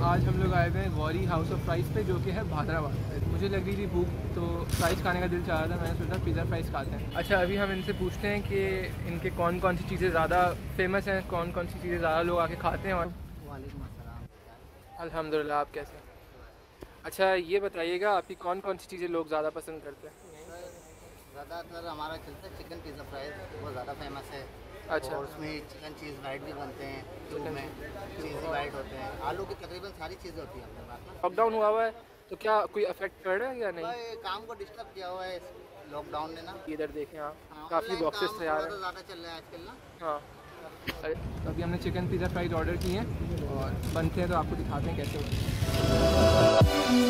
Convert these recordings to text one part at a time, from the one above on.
आज हम लोग आए हुए हैं गौरी हाउस ऑफ फ्राइज़ पे, जो कि है भादराबाद। मुझे लग रही थी भूख, तो फ्राइज़ खाने का दिल चाह रहा था। मैंने सोचा पिज़्ज़ा फ्राइज़ खाते हैं। अच्छा, अभी हम इनसे पूछते हैं कि इनके कौन कौन सी चीज़ें ज़्यादा फेमस हैं, कौन कौन सी चीज़ें ज़्यादा लोग आके खाते हैं। और वालेकुम अस्सलाम। अल्हम्दुलिल्लाह, आप कैसे हैं? अच्छा, ये बताइएगा आपकी कौन कौन सी चीज़ें लोग ज़्यादा पसंद करते हैं? ज़्यादातर हमारा चलता है चिकन पिज़्ज़ा फ्राइज़, वो ज़्यादा फेमस है। अच्छा, और उसमें चिकन चीज़ बाइट भी बनते हैं, सूप चिकन में चीज़ बाइट होते हैं, आलू की तकरीबन सारी चीज़ें होती हैं अपने पास ना। लॉकडाउन हुआ हुआ है तो क्या कोई अफेक्ट कर रहा है या नहीं? भाई काम को डिस्टर्ब किया हुआ है इस लॉकडाउन ने ना। इधर देखें आप, हाँ, काफ़ी ऑनलाइन बॉक्सेस काम तैयार थोड़ा हैं। सा ज़्यादा चल रहा है आजकल ना। हाँ, अरे तो अभी हमने चिकन पिज़्ज़ा फ्राइज़ ऑर्डर किए हैं और बनते हैं तो आपको दिखाते हैं कैसे होते हैं।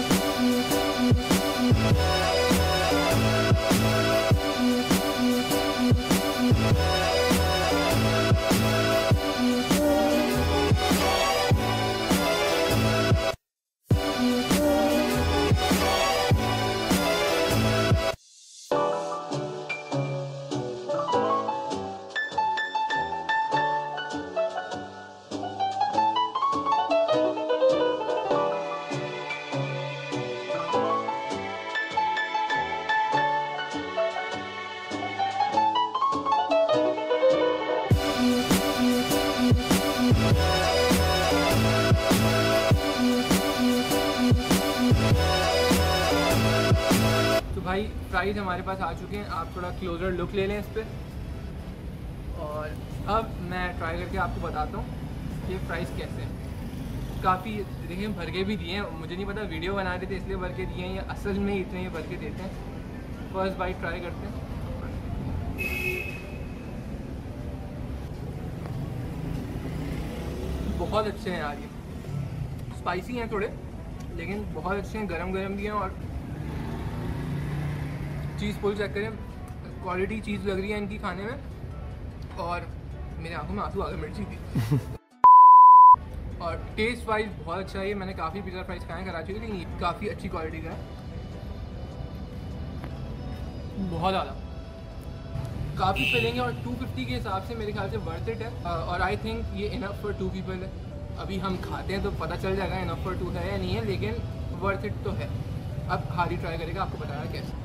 तो भाई फ्राइज़ हमारे पास आ चुके हैं, आप थोड़ा क्लोज़र लुक ले लें इस पर। और अब मैं ट्राई करके आपको बताता हूँ कि फ्राइज़ कैसे हैं। काफ़ी देखिए भर के भी दिए हैं, मुझे नहीं पता वीडियो बना रहे थे इसलिए भर के दिए हैं या असल में इतने ही भर के देते हैं। फर्स्ट बाइट ट्राई करते हैं। बहुत अच्छे हैं यार, ये स्पाइसी हैं थोड़े, लेकिन बहुत अच्छे हैं, गरम गरम भी हैं। और चीज़ फुल चेक करें, क्वालिटी चीज़ लग रही है इनकी खाने में। और मेरे आंखों में आंसू आ गए मिर्ची की। और टेस्ट वाइज बहुत अच्छा है ये। मैंने काफ़ी पिज़्ज़ा फ्राइज़ खाए हैं कराची के, लेकिन ये काफ़ी अच्छी क्वालिटी का है, बहुत ज़्यादा। काफ़ी फिलिंग है और 250 के हिसाब से मेरे ख्याल से वर्थ इट है। और आई थिंक ये इनफ फॉर 2 पीपल है। अभी हम खाते हैं तो पता चल जाएगा इनफ फॉर 2 है या नहीं है, लेकिन वर्थ इट तो है। अब हारी ट्राई करेगा, आपको बताया कैसे।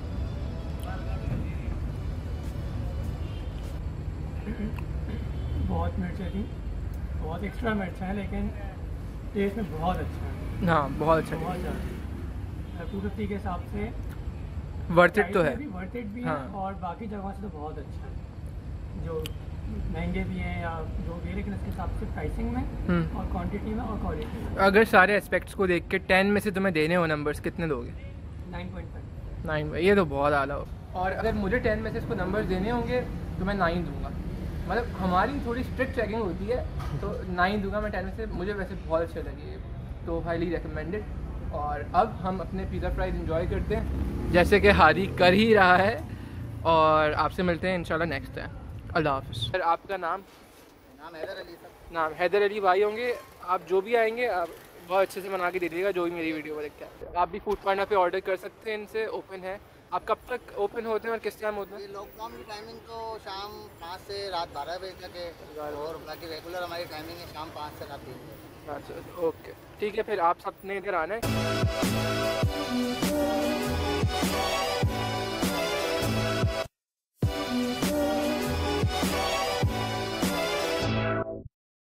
बहुत मिर्च थी, बहुत एक्स्ट्रा मिर्च है, लेकिन टेस्ट में बहुत अच्छा है। हाँ, बहुत अच्छा बहुत ज़्यादा 250 के हिसाब से वर्थ इट तो है। वर्थ इट भी हाँ। है, और बाकी जगह से तो बहुत अच्छा है। जो महंगे भी हैं या जो भी है, लेकिन इसके हिसाब से प्राइसिंग में और क्वांटिटी में और क्वालिटी में अगर सारे एस्पेक्ट्स को देख के 10 में से तुम्हें देने हो नंबर्स, कितने दोगे? 9.5। 9। ये तो बहुत आला हो। और अगर मुझे 10 में से इसको नंबर्स देने होंगे तो मैं 9 दूंगा। मतलब हमारी थोड़ी स्ट्रिक्ट चेकिंग होती है, तो 9 दूंगा मैं 10 में से। मुझे वैसे बहुत अच्छे लगे, तो हाईली रिकमेंडेड। और अब हम अपने पिज़्ज़ा फ्राइज़ इंजॉय करते हैं, जैसे कि हारी कर ही रहा है। और आपसे मिलते हैं इंशाल्लाह नेक्स्ट टाइम। अल्लाह हाफ़िज़। सर आपका नाम? नाम हैदर अली साहब। नाम हैदर अली भाई होंगे। आप जो भी आएंगे आप बहुत अच्छे से बना के दे दीजिएगा, जो भी मेरी वीडियो को देखते हैं। आप भी फूड पांडा पे ऑर्डर कर सकते हैं, इनसे ओपन है। आप कब तक ओपन होते हैं और किस टाइम होते हैं? ये लॉकडाउन की टाइमिंग तो शाम 5 से रात 12 बजे तक है, और बाकी रेगुलर हमारी टाइमिंग है शाम 5 से रात 3 बजे। अच्छा, ओके, ठीक है। फिर आप सबने इधर आना है।